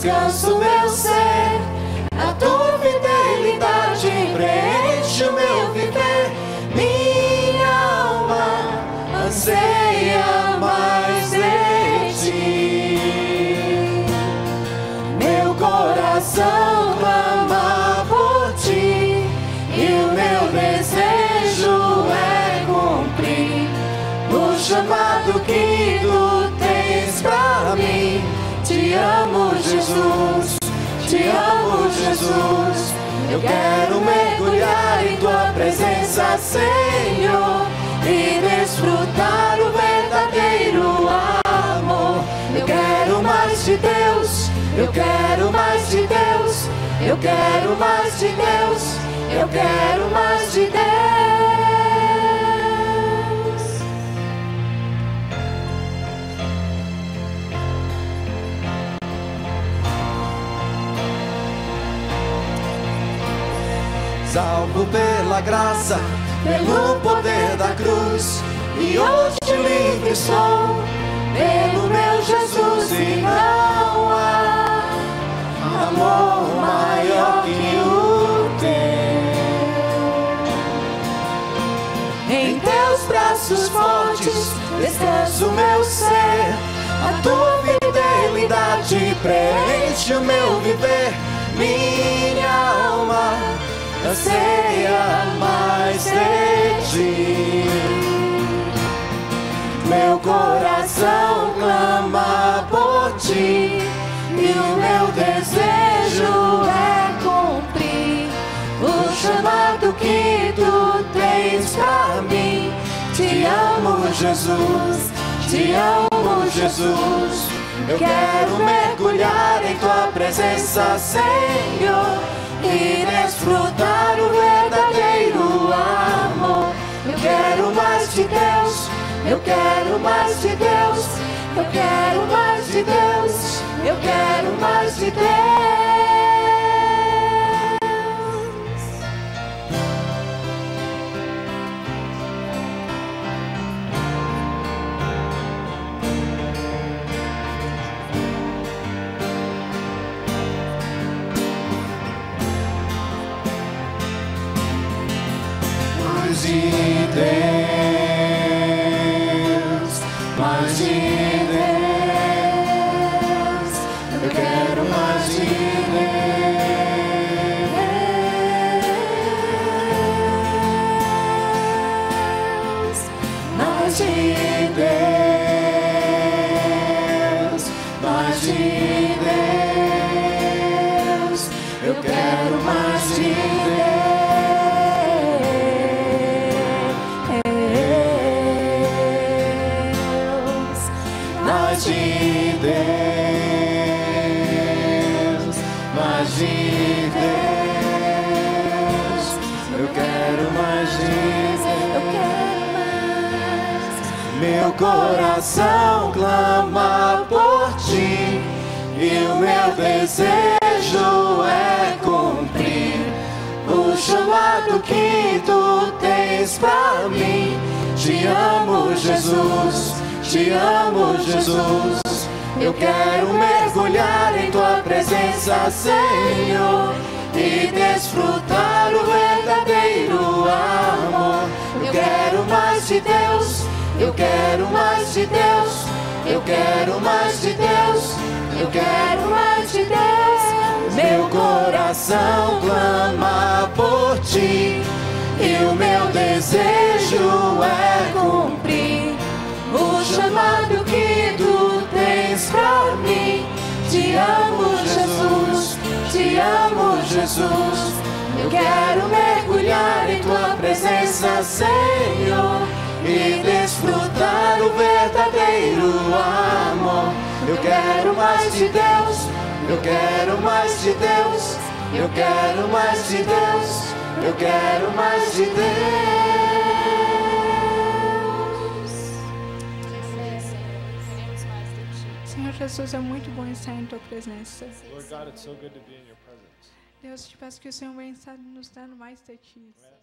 descansa o meu ser. A tua fidelidade preenche o meu viver. Minha alma anseia mais de ti. Meu coração clama por ti, e o meu desejo é cumprir o chamado que tu tens pra mim. Te amo, Jesus, te amo, Jesus. Eu quero mergulhar em tua presença, Senhor, e desfrutar o verdadeiro amor. Eu quero mais de Deus, eu quero mais de Deus, eu quero mais de Deus, eu quero mais de Deus. Salvo pela graça, pelo poder da cruz, e hoje livre sou, Pelo meu Jesus, e não há amor maior que o teu. Em teus braços fortes descansa o meu ser. a tua fidelidade preenche o meu viver. Minha alma anseia mais de ti. Meu coração clama por ti, e o meu desejo é cumprir o chamado que tu tens pra mim. Te amo, Jesus, te amo, Jesus. Eu quero mergulhar em tua presença, Senhor, e desfrutar o verdadeiro amor. Eu quero mais de Deus, eu quero mais de Deus, eu quero mais de Deus, eu quero mais de Deus. Mais de Deus, mais de Deus, eu quero mais de Deus, mais de Deus, mais de Deus, eu quero mais de Deus. Mais de Deus, mais de Deus, eu quero mais de Deus. Meu coração clama por ti, e o meu desejo é cumprir o chamado que tu tens pra mim. Te amo, Jesus, te amo, Jesus. Eu quero mergulhar em tua presença, Senhor, e desfrutar o verdadeiro amor. Eu quero mais de Deus, eu quero mais de Deus, eu quero mais de Deus, eu quero mais de Deus. Meu coração clama por ti, e o meu desejo é cumprir o chamado que tu tens pra mim. Te amo, Jesus, te amo, Jesus. Eu quero mergulhar em tua presença, Senhor, e desfrutar o verdadeiro amor. Eu quero mais de Deus, eu quero mais de Deus, eu quero mais de Deus, eu quero mais de Deus. Senhor Jesus, é muito bom estar em tua presença. Lord God, it's so good to be in your presence. Deus, te peço que o Senhor venha estar nos dando mais de ti.